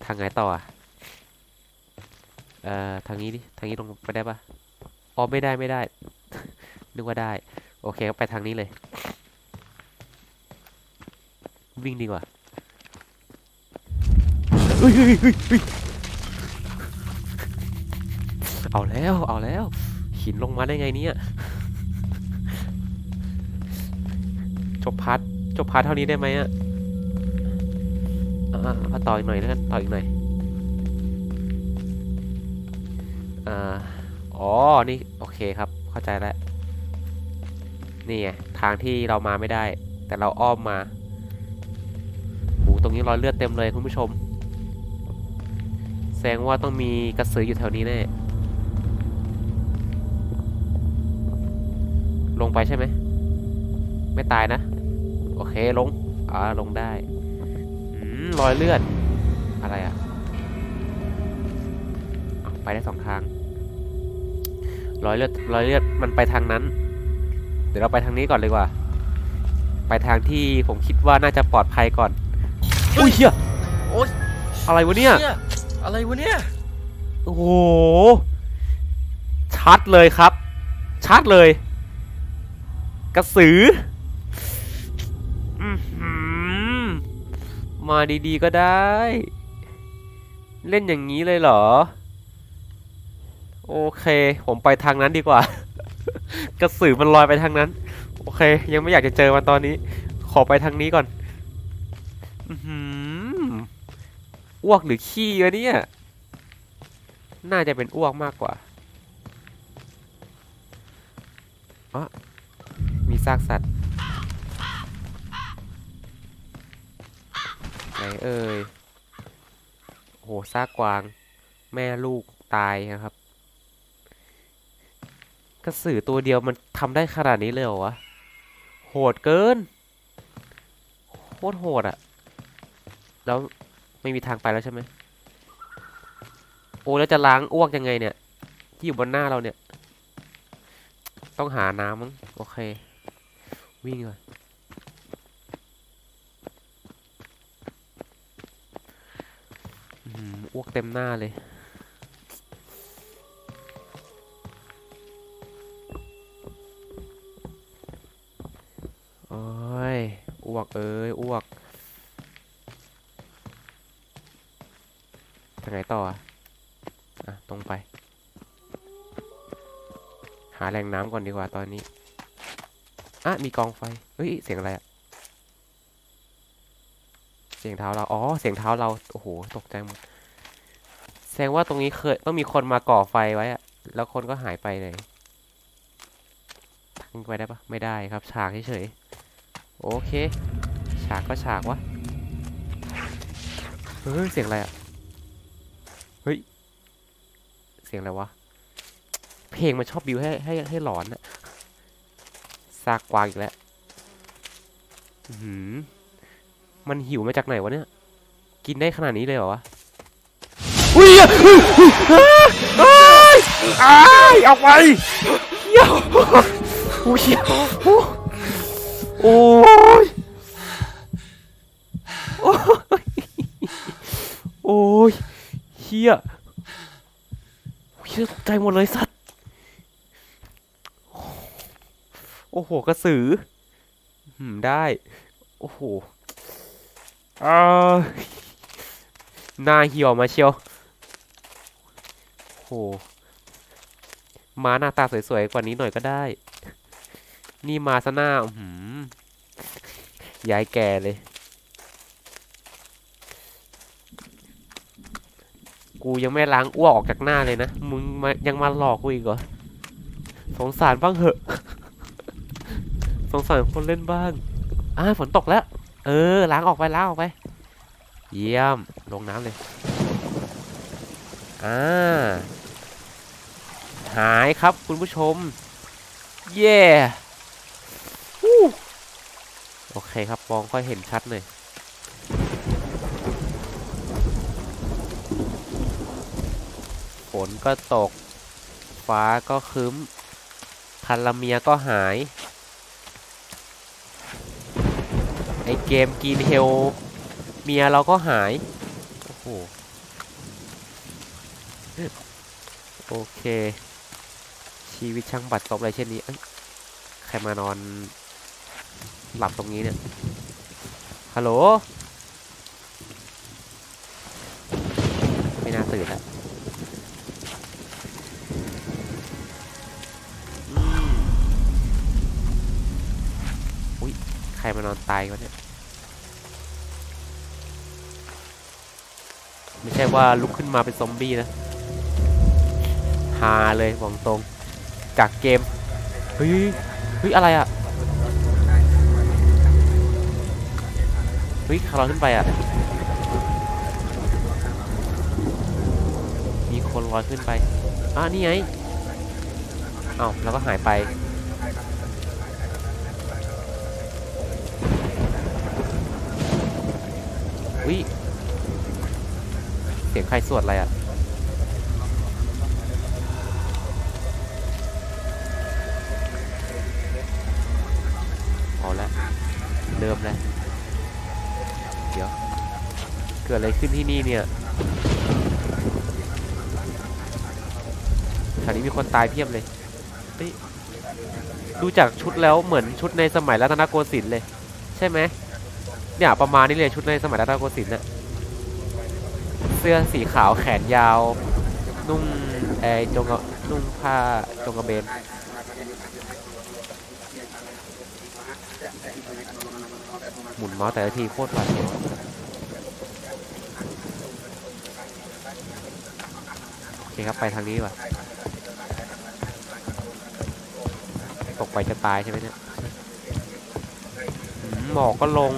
ทางไหนต่ออ่ะทางนี้ดิทางนี้ลงไปได้ปะอ๋อไม่ได้ไม่ได้นึกว่าได้โอเคก็ไปทางนี้เลยวิ่งดีกว่าเฮ้ยเฮ้ยเฮ้ยเฮ้ยเอาแล้วเอาแล้วหินลงมาได้ไงเนี่ยจบพาร์ทเท่านี้ได้ไหมอ่ะมาต่ออีกหน่อยแล้วกันต่ออีกหน่อยอ่าอ๋อนี่โอเคครับเข้าใจแล้วนี่ไงทางที่เรามาไม่ได้แต่เราอ้อมมาโหตรงนี้รอยเลือดเต็มเลยคุณผู้ชมแสดงว่าต้องมีกระสืออยู่แถวนี้แน่ลงไปใช่ไหมไม่ตายนะโอเคลงลงได้รอยเลือดอะไรอ่ะไปได้2 ทางรอยเลือดมันไปทางนั้นเดี๋ยวเราไปทางนี้ก่อนเลยดีกว่าไปทางที่ผมคิดว่าน่าจะปลอดภัยก่อนอุ้ยเฮียโอ๊ยอะไรวะเนี่ยอะไรวะเนี่ยโอ้โหชัดเลยครับชัดเลยกระสือมาดีๆก็ได้เล่นอย่างนี้เลยเหรอโอเคผมไปทางนั้นดีกว่ากระสือมันลอยไปทางนั้นโอเคยังไม่อยากจะเจอมันตอนนี้ขอไปทางนี้ก่อนอ้วกหรือขี้วะเนี่ยน่าจะเป็นอ้วกมากกว่ามีซากสัตว์ไหนเอ่ยโหซากกวางแม่ลูกตายนะครับกระสือตัวเดียวมันทำได้ขนาดนี้เลยเหรอวะโหดเกินโคตรโหดอะแล้วไม่มีทางไปแล้วใช่ไหมโอ้แล้วจะล้างอ้วกยังไงเนี่ยที่อยู่บนหน้าเราเนี่ยต้องหาน้ำมั้งโอเควิ่งเลยอ้วกเต็มหน้าเลยโอ้ยอ้วกอ้วกทางไหนต่อตรงไปหาแหล่งน้ำก่อนดีกว่าตอนนี้มีกองไฟเฮ้ยเสียงอะไรเสียงเท้าเราอ๋อเสียงเท้าเราโอ้โหตกใจหมดแสดงว่าตรงนี้เคยต้องมีคนมาก่อไฟไว้แล้วคนก็หายไปเลยทิ้งไปได้ปะไม่ได้ครับฉากเฉยๆโอเคฉากก็ฉากวะเฮ้ยเสียงอะไรเฮ้ยเสียงอะไรวะเพลงมันชอบบิวให้หลอนซากกวางอีกแล้วมันหิวมาจากไหนวะเนี่ยกินได้ขนาดนี้เลยเหรอวะอุ้ยเอาไปเหี้ยโอ้ยโอ้ยโอ้ยเฮียตกใจหมดเลยสัตว์โอ้โหกระสือได้โอ้โหหน้าเหี่ยวมาเชียวโหมาหน้าตาสวยๆกว่านี้หน่อยก็ได้นี่มาซะหน้ายายแก่เลยกูยังไม่ล้างอ้วกออกจากหน้าเลยนะมึงยังมาหลอกกูอีกเหรอสงสารบ้างเหอะสงสารคนเล่นบ้างฝนตกแล้วล้างออกไปเยี่ยมลงน้ำเลยหายครับคุณผู้ชมเย่โอเคครับมองค่อยเห็นชัดเลยฝนก็ตกฟ้าก็ครึ้มคันละเมียก็หายไอเกมกินเฮลเมียเราก็หายโอ้โหโอเคชีวิตช่างบัดซบอะไรเช่นนี้ใครมานอนหลับตรงนี้เนี่ยฮัลโหลไม่น่าตื่นละอุ้ยใครมานอนตายวะเนี่ยไม่ใช่ว่าลุกขึ้นมาเป็นซอมบี้นะฮาเลยบอกตรงจากเกมเฮ้ยเฮ้ยอะไรอ่ะเฮ้ยเขาลอยขึ้นไปอ่ะมีคนลอยขึ้นไปนี่ไงแล้วก็หายไปวิเสียงใครสวดอะไรอ่ะเอาละเริ่มแล้วเดี๋ยวเกิดอะไรขึ้นที่นี่เนี่ยแถวนี้มีคนตายเพียบเลยดูจากชุดแล้วเหมือนชุดในสมัยรัตนโกสินทร์เลยใช่ไหมเนี่ยประมาณนี้เลยชุดในสมัยรัตนโกสินทร์น่ะเสื้อสีขาวแขนยาวนุ่งนุ่งผ้าจงกระเบนหมุนเมาส์แต่ละทีโคตรหวาดเสียวโอเคครับไปทางนี้ดีกว่าตกไปจะตายใช่ไหมเนี่ยหมอกก็ลง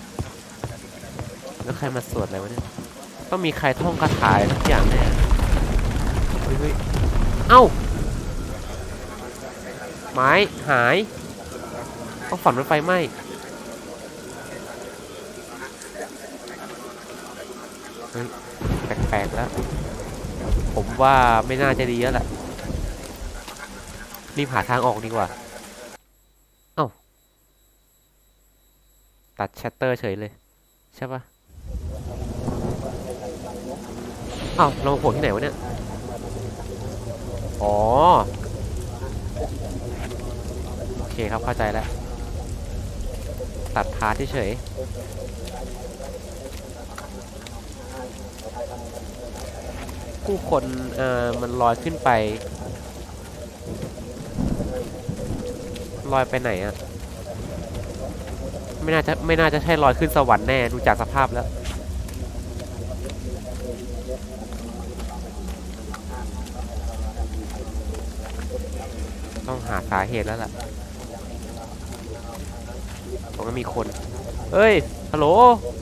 แล้วใครมาสวดอะไรวะเนี่ยต้องมีใครท่องคาถาทุกอย่างแน่เฮ้ยเอ้าไม้หายต้องฝันรถไฟไหม้เฮ้ยแปลกๆแล้วผมว่าไม่น่าจะดีแล้วแหละรีบหาทางออกดีกว่าตัดชัตเตอร์เฉยเลยใช่ปะเราโผล่ที่ไหนวะเนี่ยอ๋อโอเคครับเข้าใจแล้วตัดพาร์ทเฉยผู้คนมันลอยขึ้นไปลอยไปไหนอะไม่น่าจะใช่ลอยขึ้นสวรรค์แน่ดูจากสภาพแล้วต้องหาสาเหตุแล้วล่ะตรงนั้นมีคนเฮ้ยฮัลโหล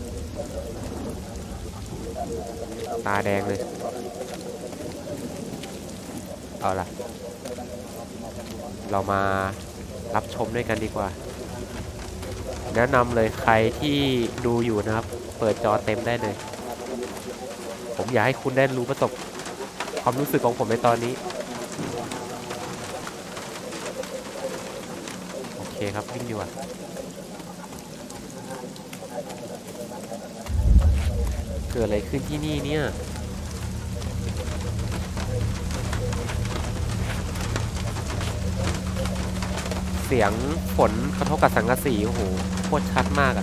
ตาแดงเลยเอาล่ะเรามารับชมด้วยกันดีกว่าแนะนำเลยใครที่ดูอยู่นะครับเปิดจอเต็มได้เลยผมอยากให้คุณได้รู้ประสบความรู้สึกของผมในตอนนี้โอเคครับวิ่งดีกว่าเกิดอะไรขึ้นที่นี่เนี่ยเสียงฝนกระทบกับสังกะสีโอ้โหโคตรชัดมากอะ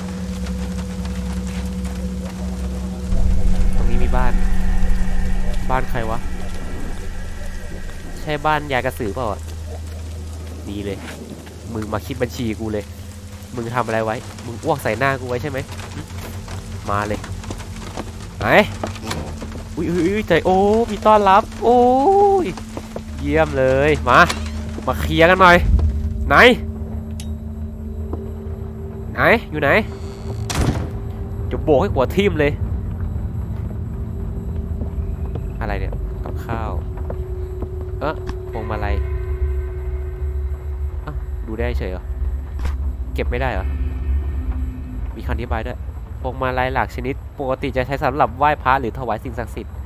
ตรงนี้มีบ้านใครวะใช่บ้านยายกระสือเปล่าดีเลยมึงมาคิดบัญชีกูเลยมึงทำอะไรไว้มึงอ้วกใส่หน้ากูไว้ใช่ไหมมาเลยไหนอุ้ยใจโอ้มีต้อนรับโอ้ยเยี่ยมเลยมาเคลียร์กันหน่อยไหนอยู่ไหนจะโบกให้หัวทิ่มเลยอะไรเนี่ยกับข้าวพวงมาลัยดูได้เฉยเหรอเก็บไม่ได้เหรอมีคำอธิบายด้วยพวงมาลัยหลากชนิดปกติจะใช้สำหรับไหว้พระหรือถวายสิ่งศักดิ์สิทธิ์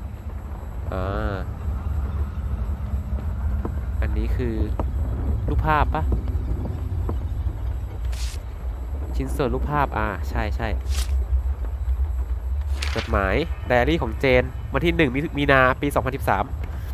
อันนี้คือรูปภาพปะชิ้นส่วนรูปภาพใช่จดหมายไดอารี่ของเจนวันที่1 มีนาปี 2013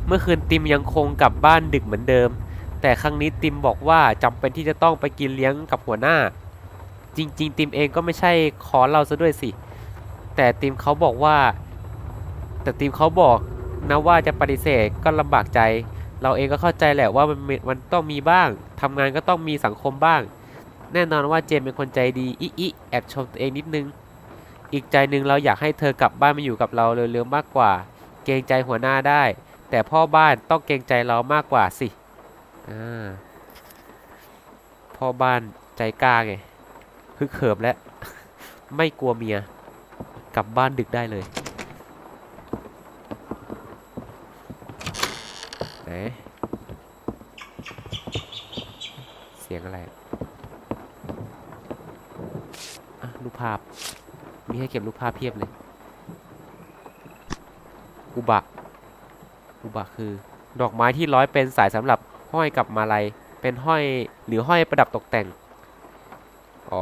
เมื่อคืนติมยังคงกลับบ้านดึกเหมือนเดิมแต่ครั้งนี้ติมบอกว่าจำเป็นที่จะต้องไปกินเลี้ยงกับหัวหน้าจริงๆติมเองก็ไม่ใช่ขอเราซะด้วยสิแต่ติมเขาบอกว่าแต่ติมเขาบอกนะว่าจะปฏิเสธก็ลำบากใจเราเองก็เข้าใจแหละว่ามันต้องมีบ้างทำงานก็ต้องมีสังคมบ้างแน่นอนว่าเจมเป็นคนใจดีอิแอบชมตัวเองนิดนึงอีกใจหนึ่งเราอยากให้เธอกลับบ้านมาอยู่กับเราเร็วๆมากกว่าเกรงใจหัวหน้าได้แต่พ่อบ้านต้องเกรงใจเรามากกว่าสิพ่อบ้านใจกล้าไงฮึกเหิมและ ไม่กลัวเมียกลับบ้านดึกได้เลยไหนเสียงอะไรรูปภาพมีให้เก็บรูปภาพเพียบเลยอุบะคือดอกไม้ที่ร้อยเป็นสายสำหรับห้อยกับมาลัยเป็นห้อยหรือห้อยประดับตกแต่งอ๋อ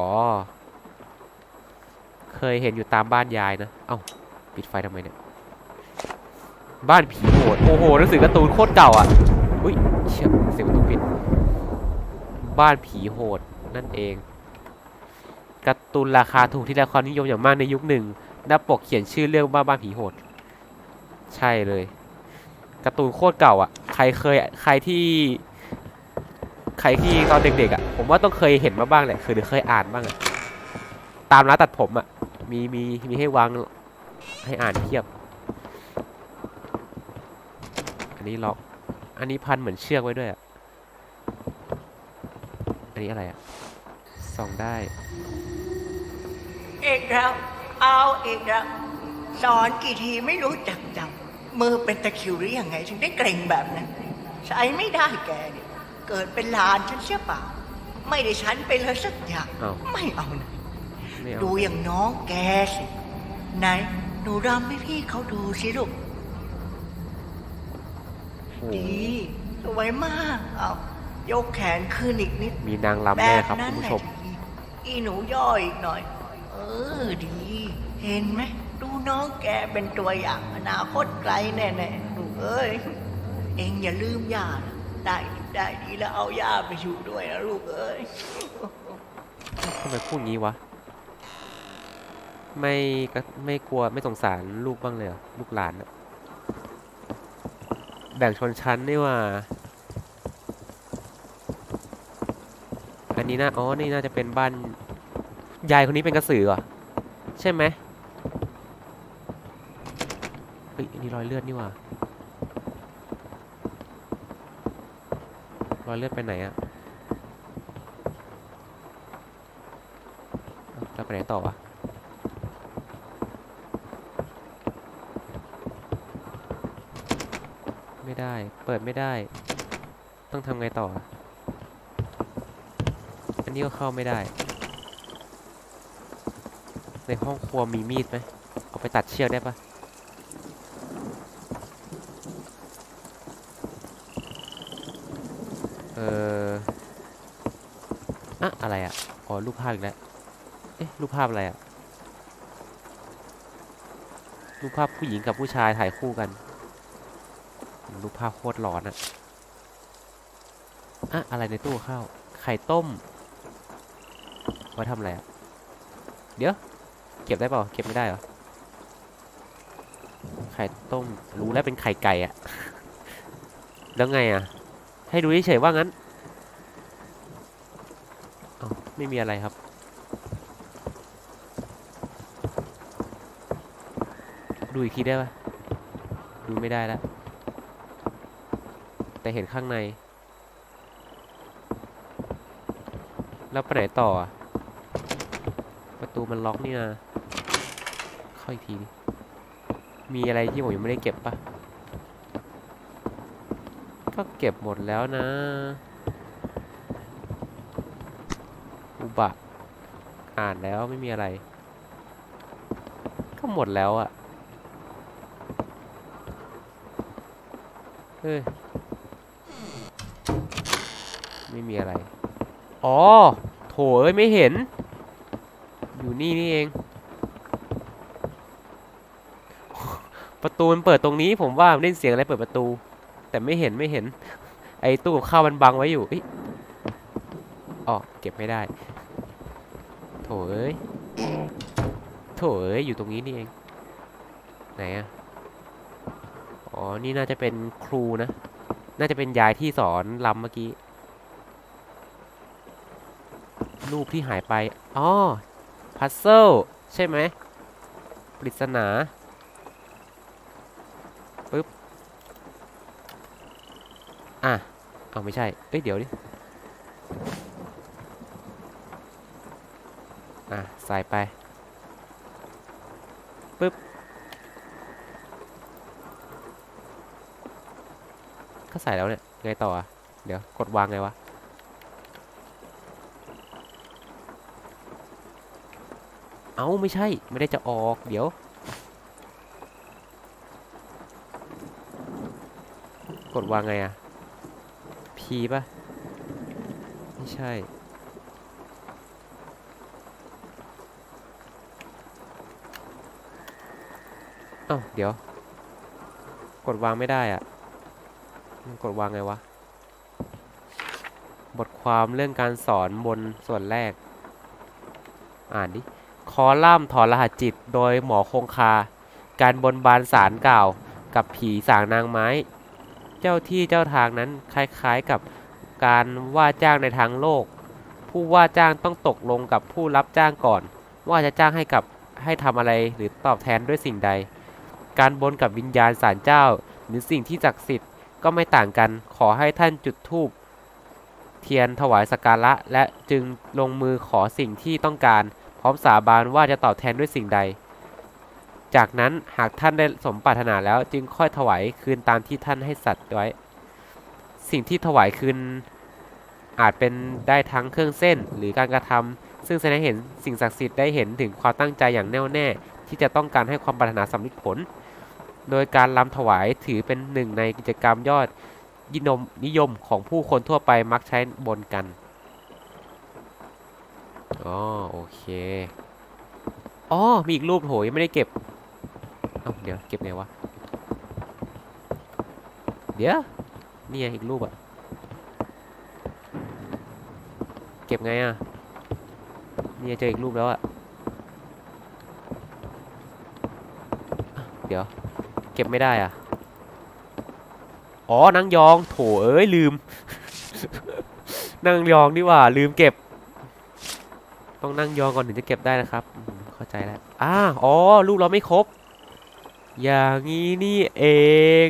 เคยเห็นอยู่ตามบ้านยายนะเอ้าปิดไฟทำไมเนี่ยบ้านผีโหดโอ้โหหนังสือการ์ตูนโคตรเก่าอ่ะอุ้ยเชี่ยเสียงประตูปิดบ้านผีโหดนั่นเองการ์ตูนราคาถูกที่ได้ความนิยมอย่างมากในยุคหนึ่งหน้าปกเขียนชื่อเรื่องบ้านผีโหดใช่เลยการ์ตูนโคตรเก่าอ่ะใครที่ตอนเด็กๆอ่ะผมว่าต้องเคยเห็นมาบ้างแหละหรือเคยอ่านบ้างอ่ะตามร้านตัดผมอ่ะมีให้วางให้อ่านเทียบอันนี้ล็อกอันนี้พันเหมือนเชือกไว้ด้วยอ่ะอันนี้อะไรอ่ะส่องได้เอกแล้วเอาเอกแล้วสอนกี่ทีไม่รู้จักจำมือเป็นตะคริวหรือยังไงถึงได้เกร็งแบบนั้นใช้ไม่ได้แกเนี่ยเกิดเป็นหลานฉันเชื่อเปล่าไม่ได้ฉันไปเลยสักอย่างไม่เอานะดูอย่างน้องแกสิไหนหนูรำให้พี่เขาดูสิลูกดีสวยมากเอายกแขนขึ้นอีกนิดมีนางรำแน่ครับคุณผู้ชมอีหนูย่อยอีกหน่อยดีเห็นไหมดูน้องแกเป็นตัวอย่างอนาคตไกลแน่ๆลูกเอ้ยเอ็งอย่าลืมย่าได้ดีแล้วเอาย่าไปอยู่ด้วยนะลูกเอ้ยทำไมพูดงี้วะไม่กลัวไม่สงสารลูกบ้างเลยลูกหลานอะแบ่งชนชั้นนี่ว่าอันนี้นะนี่น่าจะเป็นบ้านยายคนนี้เป็นกระสือเหรอใช่ไหมเฮ้ยอันนี้รอยเลือดนี่ว่ารอยเลือดไปไหนอะแล้วไปไหนต่อวะไม่ได้เปิดไม่ได้ต้องทำไงต่ออันนี้ก็เข้าไม่ได้ในห้องครัวมีมีดไหมเอาไปตัดเชือกได้ปะอะไรอ่ะรูปภาพอีกแล้วรูปภาพอะไรอ่ะรูปภาพผู้หญิงกับผู้ชายถ่ายคู่กันรูปภาพโคตรหลอนอะไรในตู้ข้าวไข่ต้มไว้ทำอะไรอ่ะเดี๋ยวเก็บได้เปล่าเก็บไม่ได้เหรอไข่ต้มรู้แล้วเป็นไข่ไก่อ่ะแล้วไงอ่ะให้ดูเฉยๆว่างั้นไม่มีอะไรครับดูอีกทีได้ปะดูไม่ได้แล้วแต่เห็นข้างในแล้วไปไหนต่อประตูมันล็อกนี่นะเข้าอีกทีมีอะไรที่ผมยังไม่ได้เก็บปะก็เก็บหมดแล้วนะอุบะอ่านแล้วไม่มีอะไรก็หมดแล้วอะไม่มีอะไรโถเอ้ยไม่เห็นอยู่นี่เองประตูมันเปิดตรงนี้ผมว่ามันได้เสียงอะไรเปิดประตูแต่ไม่เห็นไอ้ตู้กับข้าวมันบังไว้อยู่อ๋อเก็บไม่ได้โถเอ้ยอยู่ตรงนี้นี่เองไหนอะอ๋อนี่น่าจะเป็นครูนะน่าจะเป็นยายที่สอนรำเมื่อกี้รูปที่หายไปอ๋อพัซเซิลใช่ไหมปริศนาปึ๊บเอาไม่ใช่เดี๋ยวดิใส่ไปปึ๊บก็ใส่แล้วเนี่ยไงต่อเดี๋ยวกดวางไงวะไม่ใช่ไม่ได้จะออกเดี๋ยวกดวางไงP ป่ะไม่ใช่เดี๋ยวกดวางไม่ได้กดวางไงวะบทความเรื่องการสอนบนส่วนแรกอ่านดิคอลัมน์ถอดรหัสจิตโดยหมอคงคาการบนบานสารกล่าวกับผีสางนางไม้เจ้าที่เจ้าทางนั้นคล้ายๆกับการว่าจ้างในทางโลกผู้ว่าจ้างต้องตกลงกับผู้รับจ้างก่อนว่าจะจ้างให้ทำอะไรหรือตอบแทนด้วยสิ่งใดการบนกับวิญญาณศาลเจ้าหรือสิ่งที่ศักดิ์สิทธิ์ก็ไม่ต่างกันขอให้ท่านจุดธูปเทียนถวายสักการะและจึงลงมือขอสิ่งที่ต้องการพร้อมสาบานว่าจะตอบแทนด้วยสิ่งใดจากนั้นหากท่านได้สมปรารถนาแล้วจึงค่อยถวายคืนตามที่ท่านให้สัตย์ไว้สิ่งที่ถวายคืนอาจเป็นได้ทั้งเครื่องเส้นหรือการกระทำซึ่งแสดงเห็นสิ่งศักดิ์สิทธิ์ได้เห็นถึงความตั้งใจอย่างแน่วแน่ที่จะต้องการให้ความปรารถนาสำเร็จผลโดยการรำถวายถือเป็นหนึ่งในกิจกรรมยอดนิยมของผู้คนทั่วไปมักใช้บนกันโอเคมีอีกรูปโหยไม่ได้เก็บเดี๋ยวเก็บไงวะเดี๋ยวนี่อีกรูปเก็บไงนี่เจออีกรูปแล้วเดี๋ยวเก็บไม่ได้นั่งยองโถเอ้ยลืม นั่งยองดีกว่าลืมเก็บต้องนั่งยองก่อนถึงจะเก็บได้นะครับเข้าใจแล้วรูปเราไม่ครบอย่างนี้นี่เอง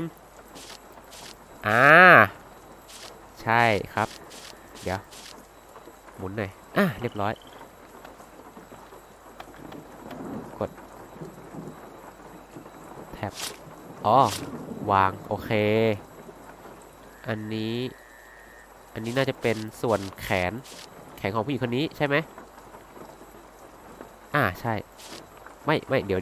ใช่ครับเดี๋ยวหมุนหน่อยเรียบร้อยกดแท็บวางโอเคอันนี้น่าจะเป็นส่วนแขนของผู้หญิงคนนี้ใช่ไหมใช่ไม่เดี๋ยว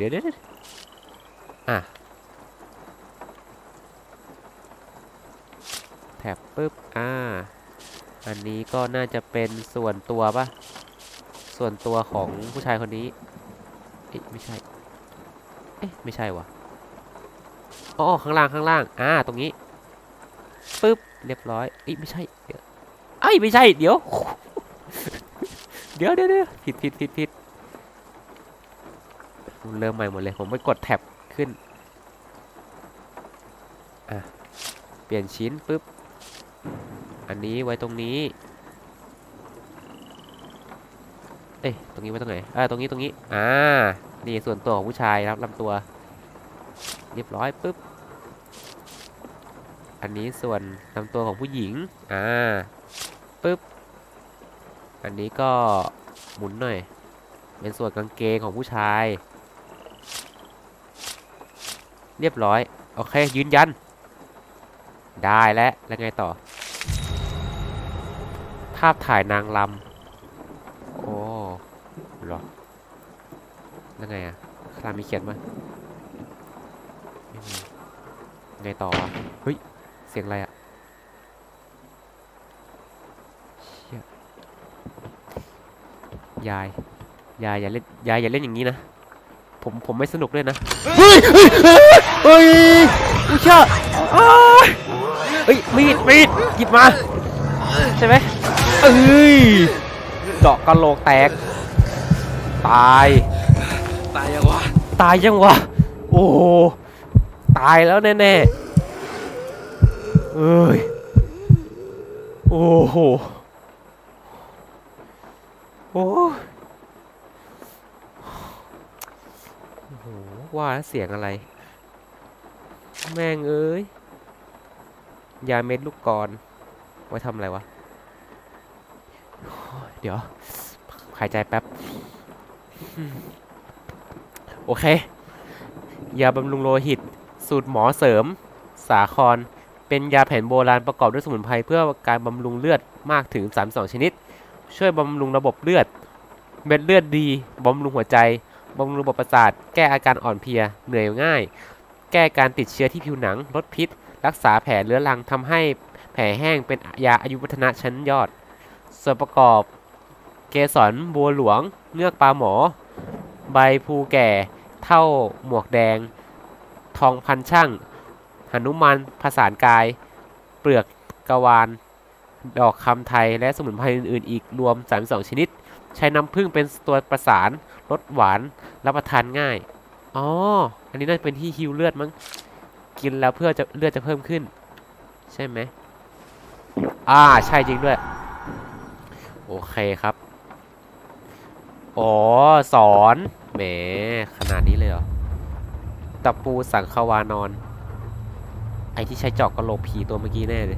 แท็บปึ๊บอันนี้ก็น่าจะเป็นส่วนตัวป่ะส่วนตัวของผู้ชายคนนี้ไม่ใช่ไม่ใช่วะข้างล่างตรงนี้ปึ๊บเรียบร้อยไม่ใช่เดี๋ยวไม่ใช่เดี๋ยวเดี๋ยวผิดเริ่มใหม่หมดเลยผมไปกดแท็บขึ้นเปลี่ยนชิ้นปึ๊บอันนี้ไว้ตรงนี้ตรงนี้ไว้ตรงไหนตรงนี้นี่ส่วนตัวของผู้ชายครับลำตัวเรียบร้อยปึ๊บอันนี้ส่วนลำตัวของผู้หญิงปึ๊บอันนี้ก็หมุนหน่อยเป็นส่วนกางเกงของผู้ชายเรียบร้อยโอเคยืนยันได้แล้วไงต่อภาพถ่ายนางรำหรอแล้วไงคลามีเขียนมั้ยไงต่อเฮ้ยเสียงอะไรยายอย่าเล่นอย่าเล่นอย่างนี้นะผมไม่สนุกด้วยนะเฮ้ยอุชาเอ้ยมีดหยิบมาใช่ไหมเอ้ยเจาะกะโหลกแตกตายยังวะโอ้ตายแล้วแน่ๆเอ้ยโอ้โหโอ้โหว่าเสียงอะไรแม่งเอ้ยยาเม็ดลูกกรไว้ทำอะไรวะเดี๋ยวหายใจแป๊บโอเคยาบำรุงโลหิตสูตรหมอเสริมสาครเป็นยาแผนโบราณประกอบด้วยสมุนไพรเพื่อการบำรุงเลือดมากถึง32ชนิดช่วยบำรุงระบบเลือดเม็ดเลือดดีบำรุงหัวใจบำรุงระบบประสาทแก้อาการอ่อนเพลียเหนื่อยง่ายแก้การติดเชื้อที่ผิวหนังลดพิษรักษาแผลเรื้อรังทำให้แผลแห้งเป็นยาอายุวัฒนะชั้นยอดส่วนประกอบเกสรบัวหลวงเงือกปลาหมอใบพลูแก่เท่าหมวกแดงทองพันช่างหนุมานผสานกายเปลือกกวานดอกคำไทยและสมุนไพรอื่นๆอีกรวม32ชนิดใช้น้ำผึ้งเป็นตัวประสานรสหวานรับประทานง่ายอ๋ออันนี้น่าจะเป็นที่ฮิวเลือดมั้งกินแล้วเพื่อจะเลือดจะเพิ่มขึ้นใช่ไหมใช่จริงด้วยโอเคครับอ๋อสอนแหมขนาดนี้เลยเหรอตะปูสังขวานอนไอที่ใช้เจาะกระโหลกผีตัวเมื่อกี้แน่เลย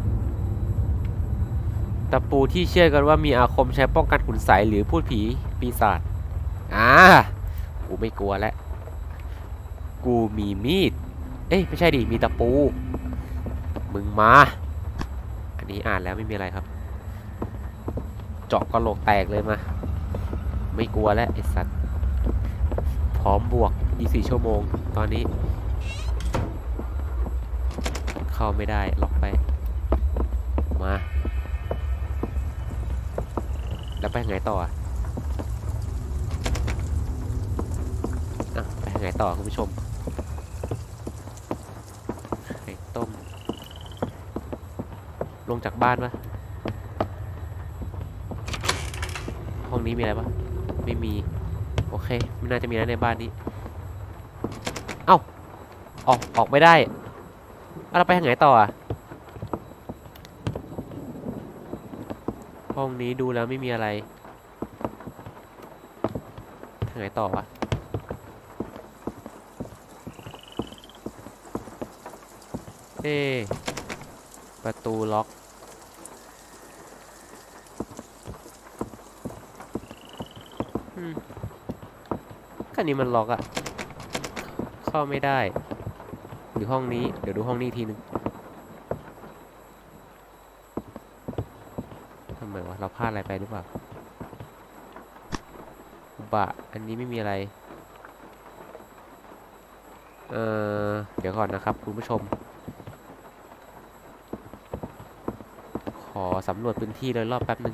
ตะปูที่เชื่อกันว่ามีอาคมใช้ป้องกันขุนไสหรือพูดผีปีศาจกูไม่กลัวแล้วกูมีมีดเอ้ยไม่ใช่ดิมีตะปูมึงมาอันนี้อ่านแล้วไม่มีอะไรครับเจาะกระโหลกแตกเลยมาไม่กลัวแล้วไอสัตว์พร้อมบวก24ชั่วโมงตอนนี้เข้าไม่ได้ล็อกไปมาแล้วไปไงต่อไปไงต่อคุณผู้ชมไข่ต้มลงจากบ้านปะห้องนี้มีอะไรปะไม่มีโอเคไม่น่าจะมีอะไรในบ้านนี้เอ้าออกไม่ได้เราไปทางไหนต่อห้องนี้ดูแล้วไม่มีอะไรทางไหนต่อวะประตูล็อกก็นี่มันล็อกเข้าไม่ได้หรือห้องนี้เดี๋ยวดูห้องนี้ทีนึงทำไมวะเราพลาดอะไรไปหรือเปล่าอันนี้ไม่มีอะไรเดี๋ยวก่อนนะครับคุณผู้ชมขอสำรวจพื้นที่โดยรอบแป๊บนึง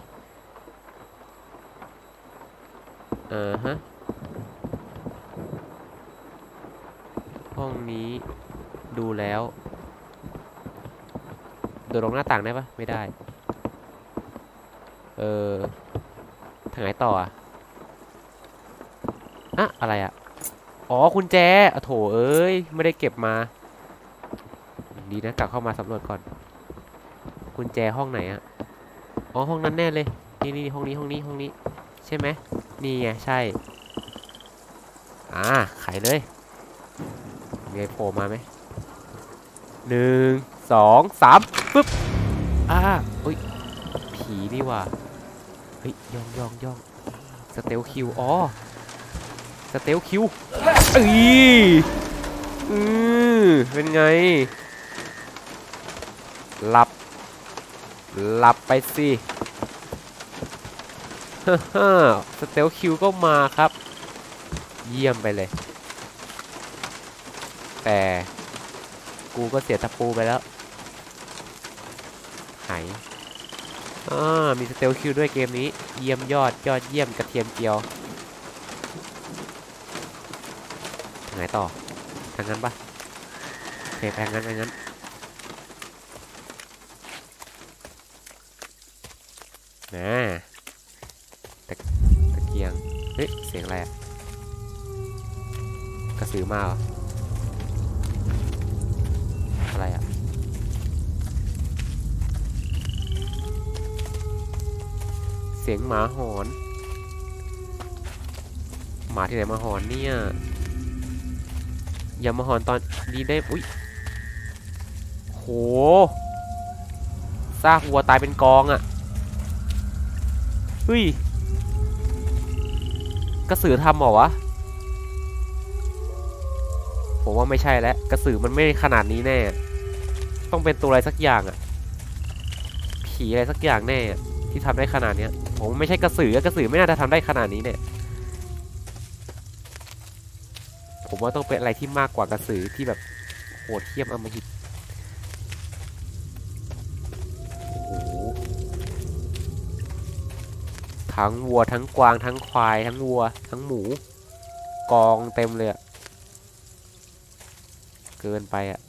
ห้องนี้ดูแล้วโดดลงหน้าต่างได้ปะไม่ได้ทางไหนต่ออะไรอ๋อกุญแจโถเอ้ยไม่ได้เก็บมาดีนะกลับเข้ามาสำรวจก่อนกุญแจห้องไหนอ๋อห้องนั้นแน่เลยนี่ห้องนี้ใช่ไหมนี่ไงใช่ไขเลยมีอะไรโผล่มาไหม1 2 3ปึ๊บอุ้ยผีนี่ว่ะเฮ้ยย่องสเตลคิวสเตลคิวเป็นไงหลับไปสิสเตลคิวก็มาครับเยี่ยมไปเลยแต่กูก็เสียตะปูไปแล้วมีสเตลคิวด้วยเกมนี้เยี่ยมยอดเยี่ยมกระเทียมเจียวทางไหนต่อทางนั้นปะโอเคทางนั้นนะตะเกียงเฮ้ยเสียงอะไรอะกระสือมาเหรออะไรอะเสียงหมาหอนหมาที่ไหนมาหอนเนี่ยอย่ามาหอนตอนนี้ได้อุ้ยโหซากวัวตายเป็นกองอะเฮ้ยกระสือทำเหรอวะผมว่าไม่ใช่แล้วกระสือมันไม่ขนาดนี้แน่ต้องเป็นตัวอะไรสักอย่างอะผีอะไรสักอย่างแน่ที่ทำได้ขนาดนี้ผมไม่ใช่กระสือกระสือไม่น่าจะทำได้ขนาดนี้เนี่ยผมว่าต้องเป็นอะไรที่มากกว่ากระสือที่แบบโหดเหี้ยมอำมหิตโอ้โหทั้งวัวทั้งกวางทั้งควายทั้งวัวทั้งหมูกองเต็มเลยอะเกินไปอะ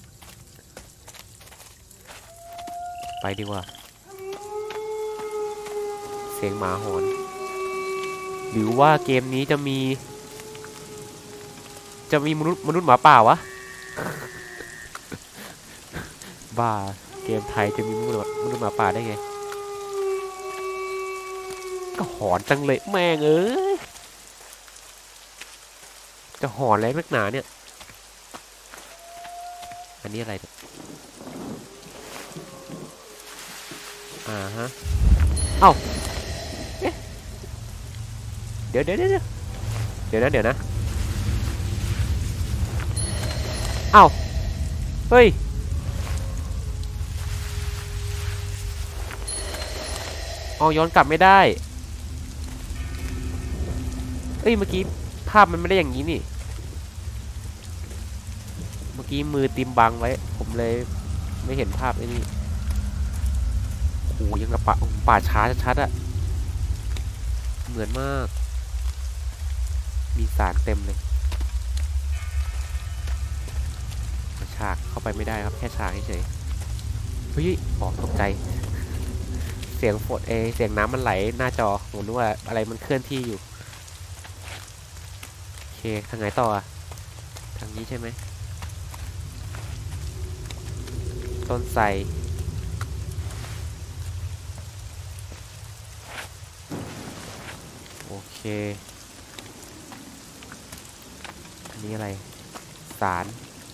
ไปดีกว่าเสียงหมาหอนหรือว่าเกมนี้จะมีมนุษย์หมาป่าวะ บ้าเกมไทยจะมีมนุษย์หมาป่าได้ไงก็หอนจังเลยแม่งเอ้ยจะหอนอะไรนักหนาเนี่ยอันนี้อะไรเนี่ยฮะเอ้าเอ๊ะเดี๋ยวนะเอ้าเฮ้ยเอาย้อนกลับไม่ได้เอ้ยเมื่อกี้ภาพมันไม่ได้อย่างนี้นี่เมื่อกี้มือติมบังไว้ผมเลยไม่เห็นภาพไอ้นี่โอ้ยังกับป่าช้าชัดๆอะเหมือนมากมีสารเต็มเลยฉากเข้าไปไม่ได้ครับแค่ฉากเฉยเฮ้ยอ๋อตกใจเสียงฝนเสียงน้ำมันไหลหน้าจอผมนึกว่าอะไรมันเคลื่อนที่อยู่โอเคทางไหนต่ออะทางนี้ใช่ไหมต้นไทรโอเคอันนี้อะไรสาร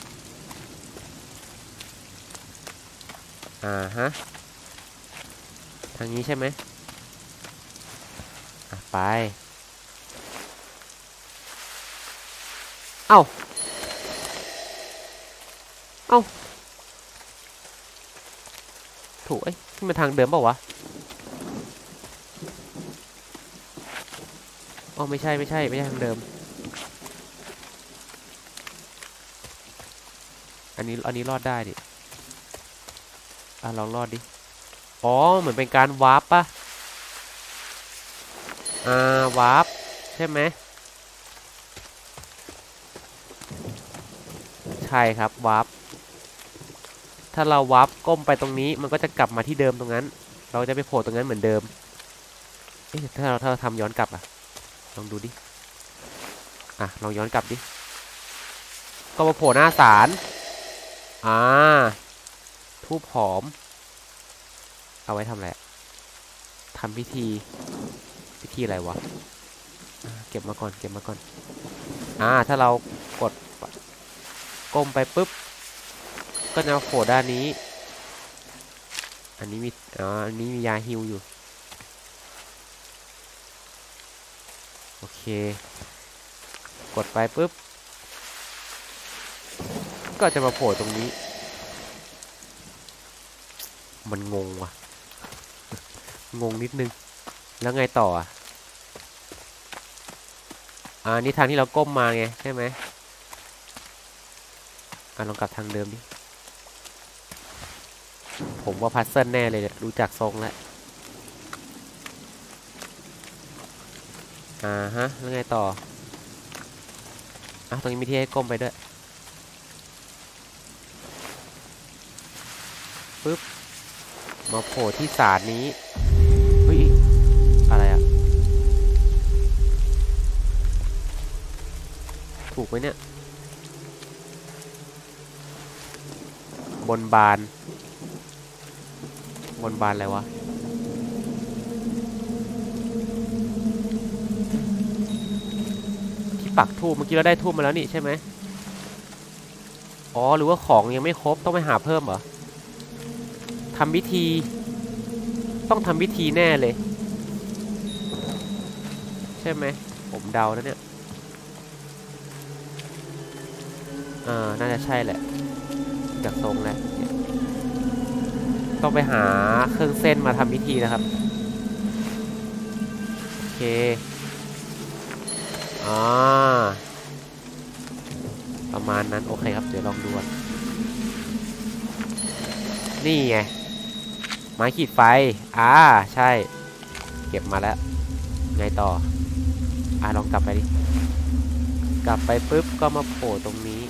ฮะทางนี้ใช่ไหมไปเอ้าถูกที่มันทางเดิมเปล่าวะอ๋อไม่ใช่ทางเดิมอันนี้รอดได้ดิลองรอดดิอ๋อเหมือนเป็นการวาร์ปป่ะวาร์ปใช่ไหมใช่ครับวาร์ปถ้าเราวาร์ปก้มไปตรงนี้มันก็จะกลับมาที่เดิมตรงนั้นเราจะไปโผล่ตรงนั้นเหมือนเดิมถ้าเราทำย้อนกลับลองดูดิลองย้อนกลับดิก็มาโผล่หน้าศาลทูบหอมเอาไว้ทำอะไรทำพิธีอะไรวะเก็บมาก่อนถ้าเรากดก้มไปปุ๊บก็จะโผล่ด้านนี้อันนี้มียาฮิวอยู่โอเคกดไปปุ๊บก็จะมาโผล่ตรงนี้มันงงว่ะงงนิดนึงแล้วไงต่อนี่ทางที่เราก้มมาไงใช่ไหมลองกลับทางเดิมดิผมว่าพัซเซิลแน่เลยเนี่ยรู้จักทรงแล้วแล้วไงต่อตรงนี้มีที่ให้ก้มไปด้วยปึ๊บมาโผล่ที่ศาลนี้เฮ้ยถูกไหมเนี่ยบนบานอะไรวะที่ปักธูปเมื่อกี้เราได้ธูปมาแล้วนี่ใช่ไหมอ๋อหรือว่าของยังไม่ครบต้องไปหาเพิ่มเหรอทำพิธีต้องทำพิธีแน่เลยใช่ไหมผมเดานะเนี่ยน่าจะใช่แหละจากทรงแหละต้องไปหาเครื่องเส้นมาทำพิธีนะครับโอเคประมาณนั้นโอเคครับเดี๋ยวลองดูนี่ไงไม้ขีดไฟใช่เก็บมาแล้วไงต่อลองกลับไปดิกลับไปปุ๊บก็มาโผล่ตรงนี้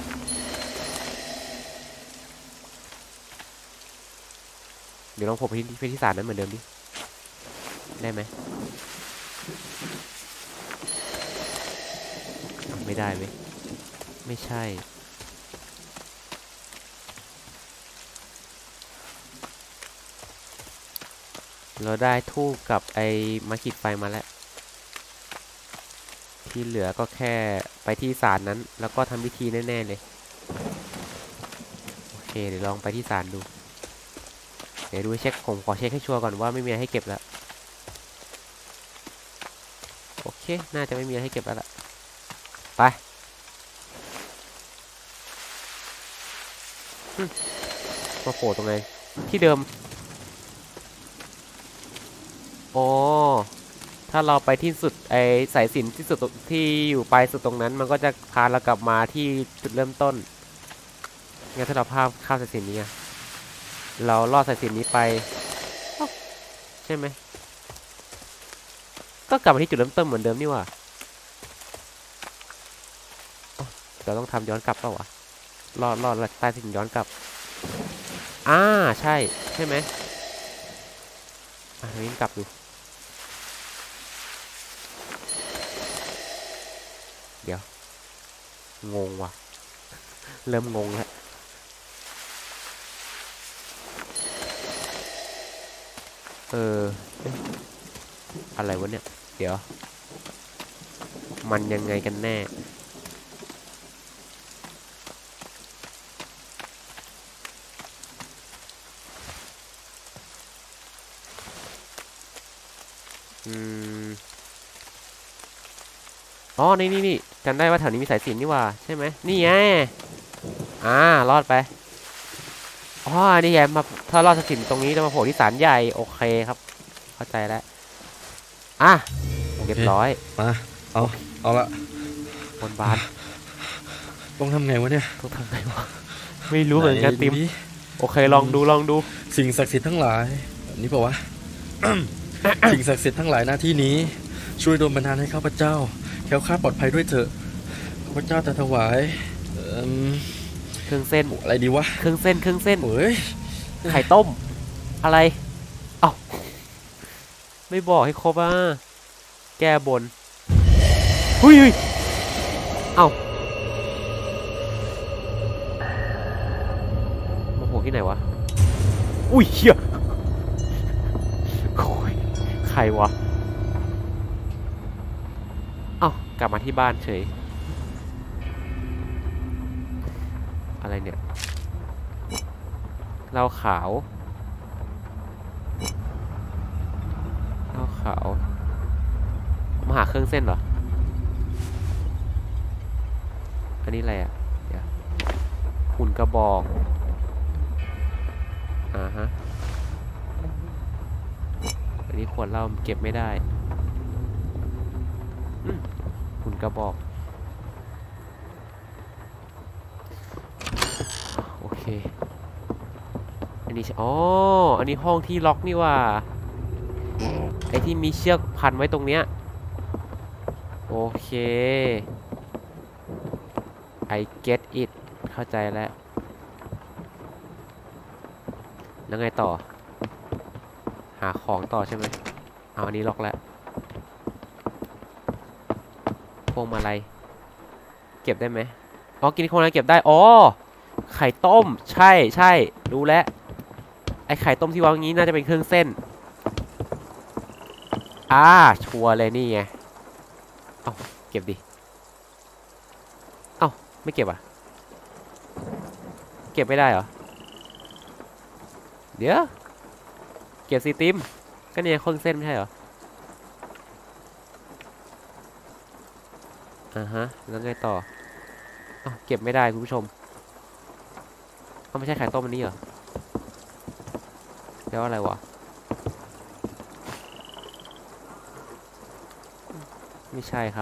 เดี๋ยวลองโผล่ไปที่ศาลนั้นเหมือนเดิมดิได้ไหมไม่ได้ไหมไม่ใช่เราได้ทูบกับไอ้ไม้ขีดไฟมาแล้วที่เหลือก็แค่ไปที่ศาลนั้นแล้วก็ทำพิธีแน่ๆเลยโอเคเดี๋ยวลองไปที่ศาลดูเดี๋ยวดูเช็คผมขอเช็คให้ชัวร์ก่อนว่าไม่มีอะไรให้เก็บแล้วโอเคน่าจะไม่มีอะไรให้เก็บแล้วล่ะไปมาโผล่ตรงไหนที่เดิมอ๋อถ้าเราไปที่สุดไอสายสิญจน์ที่สุดที่อยู่ปลายสุดตรงนั้นมันก็จะพาเรากลับมาที่จุดเริ่มต้นงั้นถ้าเราข้ามสายสิญจน์นี้เราลอดสายสิญจน์นี้ไปใช่ไหมก็กลับมาที่จุดเริ่มต้นเหมือนเดิมนี่ว่าเราต้องทำย้อนกลับเปล่าวะลอดใต้สายสิญจน์ย้อนกลับใช่ไหมทางนี้กลับดูเดี๋ยวงงว่ะเริ่มงงแล้วอะไรวะเนี่ยเดี๋ยวมันยังไงกันแน่อ๋อนี่จำได้ว่าแถวนี้มีสายสิญจน์นี่ว่าใช่ไหมนี่ไงรอดไปนี่ไงมาถ้ารอดสายสิญจน์ตรงนี้จะมาโผล่ที่ศาลใหญ่โอเคครับเข้าใจแล้วเรียบร้อยมาเอาละบนบานต้องทำไงวะเนี่ยต้องทำไงวะไม่รู้เหมือนกันติมโอเคลองดูสิ่งศักดิ์สิทธิ์ทั้งหลายแบบนี้เปล่าวะ สิ่งศักดิ์สิทธิ์ทั้งหลายหน้าที่นี้ช่วยดลบันดาลให้ข้าพเจ้าแคล้วคลาดปลอดภัยด้วยเถอะข้าพเจ้าจะถวายเครื่องเส้นอะไรดีวะเครื่องเส้นเฮ้ยไข่ต้มอะไรไม่บอกให้ครบแก้บนหุยโมโหที่ไหนวะอุ้ยเหี้ยใครวะกลับมาที่บ้านเฉยอะไรเนี่ยเหล้าขาวมาหาเครื่องเส้นเหรออันนี้อะไรเดี๋ยวหุ่นกระบอกฮะอันนี้ขวดเหล้าเก็บไม่ได้หุ่นกระบอกโอเคอันนี้อันนี้ห้องที่ล็อกนี่ว่าไอที่มีเชือกพันไว้ตรงเนี้ยโอเค I get it เข้าใจแล้วไงต่อหาของต่อใช่ไหมอันนี้ล็อกแล้วพวงมาลัยแกก็บได้ไหมอ๋อกินโคนนั้นเก็บได้อ๋อไข่ต้มใช่ใช่รู้แล้วไอไข่ต้มที่วางงี้น่าจะเป็นเครื่องเส้นชัวร์เลยนี่ไงเอ้าเก็บดิเอ้าไม่เก็บอ่ะเก็บไม่ได้เหรอเดี๋ยวเก็บซีติมก็เนี่ยเครื่องเส้นไม่ใช่เหรอฮะแล้วไงต่อเก็บไม่ได้คุณผู้ชมไม่ใช่ไข่ต้มอันนี้เหรอแล้วอะไรวะไม่ใช่ครับ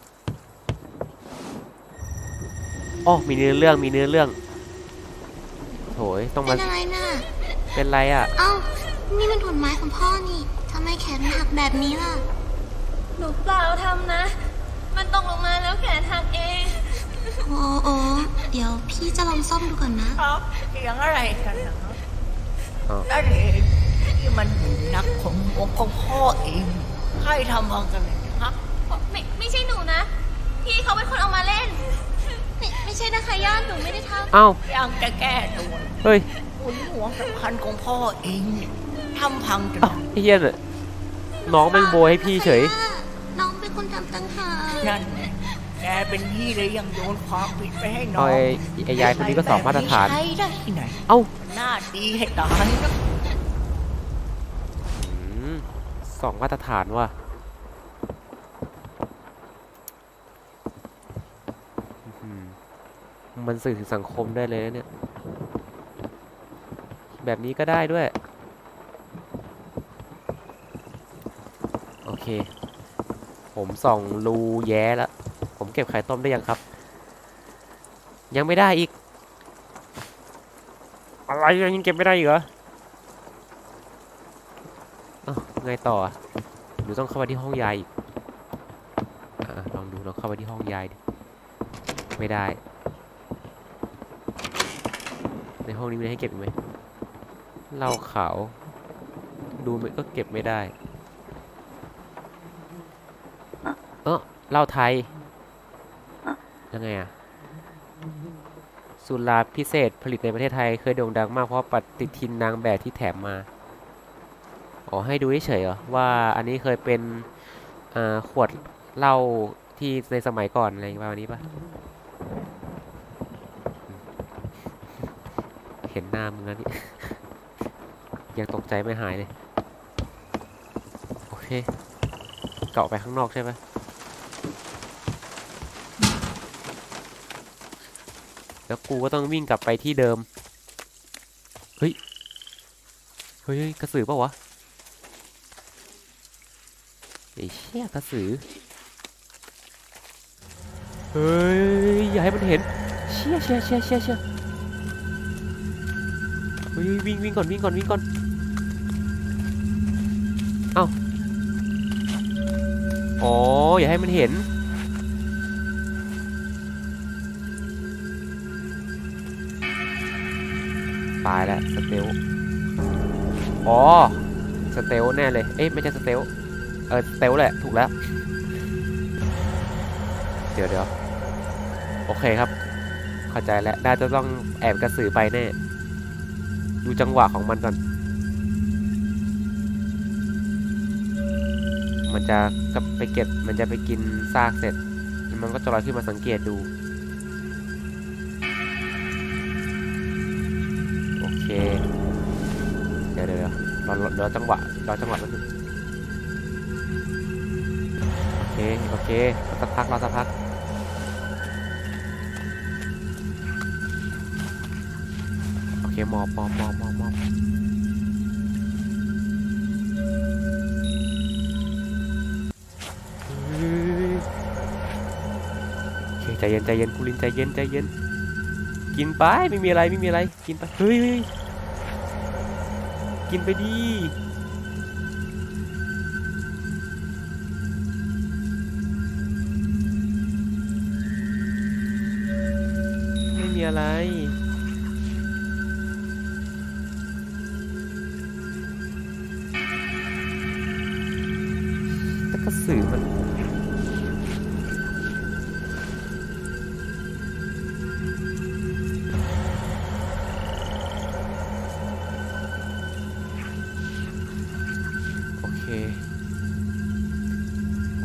มีเนื้อเรื่องโถยต้องเป็มานอะไรน่ะเป็นไรอ่ะเอ้า นี่มันถุนไม้ของพ่อนี่ทำไมแขนมันหักแบบนี้ล่ะหนูเปล่าทำนะ มันตกลงมาแล้วแขนหักเองโอ้เดี๋ยวพี่จะลองซ่อมดูก่อนนะครับเสียงอะไรกันนะอ้าวนั่นเองที่มันนักของหัวของพ่อเองใครทำเอากันเลยฮะไม่ใช่หนูนะ พี่เขาเป็นคนเอามาเล่น ไม่ใช่นะคะย่าหนูไม่ได้ทำเอ้ายังจะแก้ตัวเฮ้ยคุณหัวสำคัญของพ่อเองเนี่ยทำพังจนไอ้เหี้ยน่ะน้องแม่งโบยให้พี่เฉยน้องเป็นคนทำตั้งหากนั่นไงแกเป็นพี่เลยยังโยนความผิดไปให้น้อเอางไอ้ยายคนนี้ก็สอบมาตรฐานใช้ได้ที่ไหนเอ้าหน้าตีให้ตายนะสองมาตรฐานว่ะมันสื่อถึงสังคมได้เลยนะเนี่ยแบบนี้ก็ได้ด้วยโอเคผมส่องรูแย้แล้วผมเก็บไข่ต้มได้ยังครับยังไม่ได้อีกอะไรยังเก็บไม่ได้อีกเหรอไงต่อหนูต้องเข้าไปที่ห้องยายอีกลองดูลองเข้าไปที่ห้องยายดิไม่ได้ในห้องนี้มีอะไรให้เก็บอีกไหมเหล้าขาวดูมันก็เก็บไม่ได้เหล้าไทยยังไงสุราพิเศษผลิตในประเทศไทยเคยโด่งดังมากเพราะปฏิทินนางแบบที่แถมมาให้ดูเฉยๆเหรอว่าอันนี้เคยเป็นขวดเหล้าที่ในสมัยก่อนอะไรประมาณนี้ปะเห็นหน้ามึงแล้วนี่ ยังตกใจไม่หายเลยโอเคเกาะไปข้างนอกใช่ไหมแล้วกูก็ต้องวิ่งกลับไปที่เดิมเฮ้ยกระสือเปล่าวะไอ้เชี่ยกระสือเฮ้ยอย่าให้มันเห็นเชี่ยเฮ้ยวิ่งก่อนเอ้าอย่าให้มันเห็นตายแล้วสเตลสเตลแน่เลยไม่ใช่สเตลสเตลแหละถูกแล้วเดี๋ยวโอเคครับเข้าใจแล้วน่าจะต้องแอบกระสือไปแน่ดูจังหวะของมันก่อนมันจะไปเก็บมันจะไปกินซากเสร็จมันก็จะลอยขึ้นมาสังเกตดูโอเคเดี๋ยวรอจังหวะแป๊บนึงโอเครอสักพักโอเคมอบโอเคใจเย็นคุณลินใจเย็นกินไปไม่มีอะไรกินไปเฮ้ยกินไปดีไม่มีอะไรแต่กระสือมัน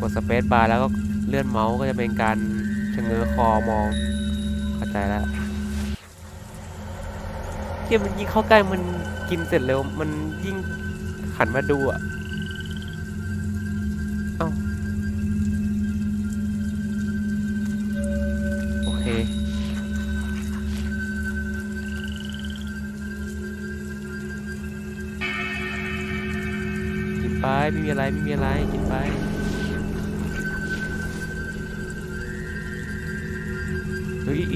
ดสเปซบาร์แล้วก็เลื่อนเมาส์ก็จะเป็นการชะเง้อคอมองเข้าใจแล้วเกมมันยิ่งเข้าใกล้มันกินเสร็จเร็วมันยิ่งหันมาดูอ่ะเอ้าโอเคกินไปไม่มีอะไรไม่มีอะไรกินไปเฮ้ย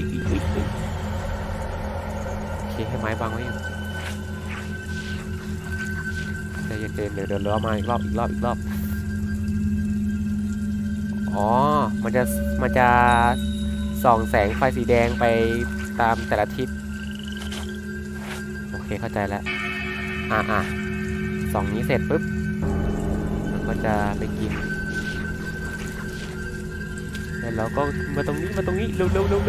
โอเคให้ไม้บังไว้อยู่ใจเย็นๆเดี๋ยวเดินล้อมาอีกรอบอ๋อมันจะส่องแสงไฟสีแดงไปตามแต่ละทิศโอเคเข้าใจแล้วส่องนี้เสร็จปุ๊บมันก็จะไปกินแล้วเราก็มาตรงนี้เร็ว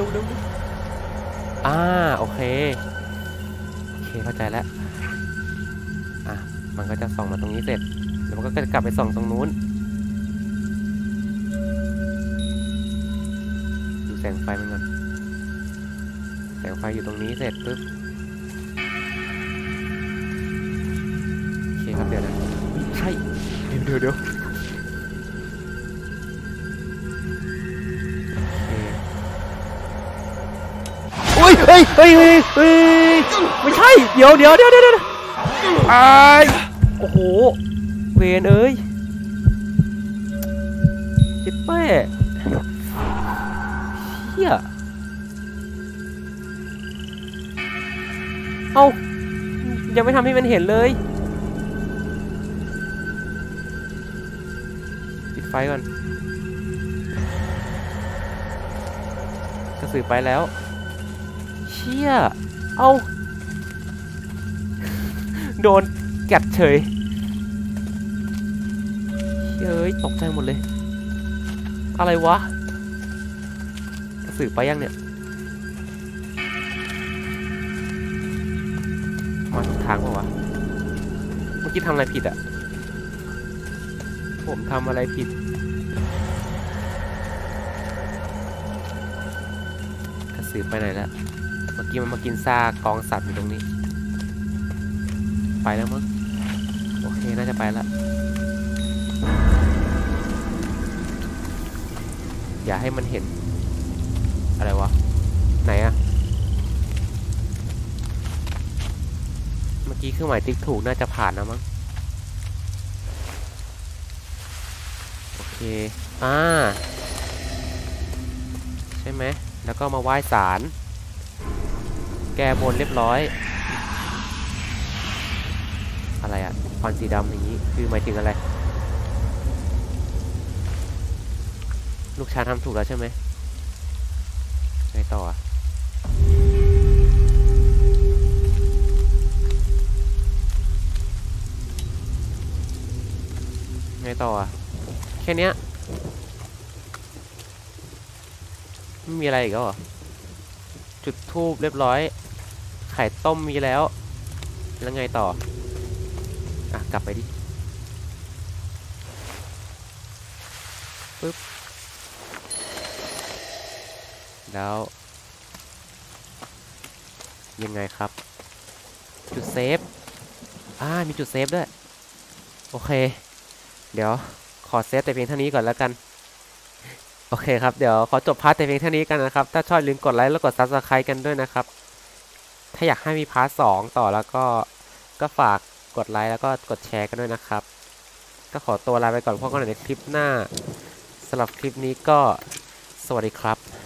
โอเคเข้าใจแล้วมันก็จะส่องมาตรงนี้เสร็จแล้วมันก็จะกลับไปส่องตรงนู้นดูแสงไฟมันก่อนแสงไฟอยู่ตรงนี้เสร็จปุ๊บโอเคครับเดี๋ยวนะใช่เดี๋ยวโอเคเฮ้ยไม่ใช่เดี๋ยวโอ้โหเวนเอ้ยเจ็บแป้เฮียเอ้ายังไม่ทำให้มันเห็นเลยปิดไฟก่อนกระสือไปแล้วเชี่ยเอ้าโดนกัดเฉยเฮ้ยตกใจหมดเลยอะไรวะกระสือไปยังเนี่ยมาถูกทางเปล่าวะเมื่อกี้ทำอะไรผิดอ่ะผมทำอะไรผิดกระสือไปไหนแล้วเมื่อกี้มันมากินซากกองสัตว์อยู่ตรงนี้ไปแล้วมั้งโอเคน่าจะไปแล้วอย่าให้มันเห็นอะไรวะไหนอะเมื่อกี้เครื่องหมายติ๊กถูกน่าจะผ่านนะมั้งโอเคใช่ไหมแล้วก็มาไหว้ศาลแก้บนเรียบร้อยอะไรอะควันสีดำอย่างนี้คือหมายถึงอะไรลูกชายทำถูกแล้วใช่ไหมไงต่ออะไงต่ออะแค่เนี้ยไม่มีอะไรอีกแล้วเหรอจุดธูปเรียบร้อยไข่ต้มมีแล้วแล้วไงต่อกลับไปดิปึ๊บแล้วยังไงครับจุดเซฟมีจุดเซฟด้วยโอเคเดี๋ยวขอเซฟแต่เพียงเท่านี้ก่อนแล้วกันโอเคครับเดี๋ยวขอจบพาร์ทแต่เพียงเท่านี้กันนะครับถ้าชอบลืมกดไลค์แล้วกด Subscribe กันด้วยนะครับถ้าอยากให้มีพาร์ท2ต่อแล้วก็ฝากกดไลค์แล้วก็กดแชร์กันด้วยนะครับก็ขอตัวลาไปก่อนพบกันในคลิปหน้าสำหรับคลิปนี้ก็สวัสดีครับ